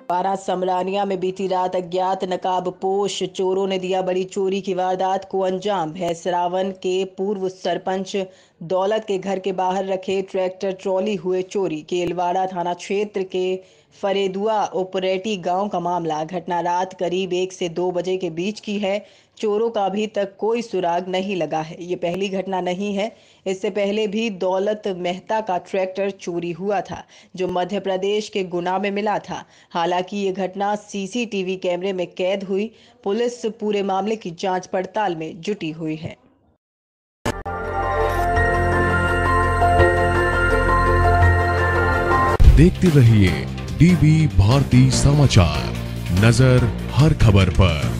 बारां समरानिया में बीती रात अज्ञात नकाबपोश चोरों ने दिया बड़ी चोरी की वारदात को अंजाम। भैंसरावन के पूर्व सरपंच दौलत के घर के बाहर रखे ट्रैक्टर ट्रॉली हुए चोरी। केलवाड़ा थाना क्षेत्र के फरेदुआ उपरेटी गांव का मामला। घटना रात करीब 1 से 2 बजे के बीच की है। चोरों का अभी तक कोई सुराग नहीं लगा है। ये पहली घटना नहीं है। इससे पहले भी दौलत मेहता का ट्रैक्टर चोरी हुआ था, जो मध्य प्रदेश के गुना में मिला था। हालांकि ये घटना सीसीटीवी कैमरे में कैद हुई। पुलिस पूरे मामले की जांच पड़ताल में जुटी हुई है। देखते रहिए डीवी भारती समाचार, नजर हर खबर पर।